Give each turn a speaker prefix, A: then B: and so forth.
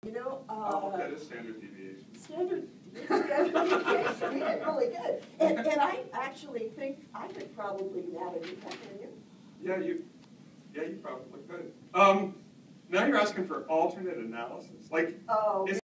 A: You know,
B: that is standard deviation.
A: Standard deviation, you did really good. And I actually think I could probably navigate that, can you?
B: Yeah, you probably could. Now you're asking for alternate analysis. Like,
A: Oh.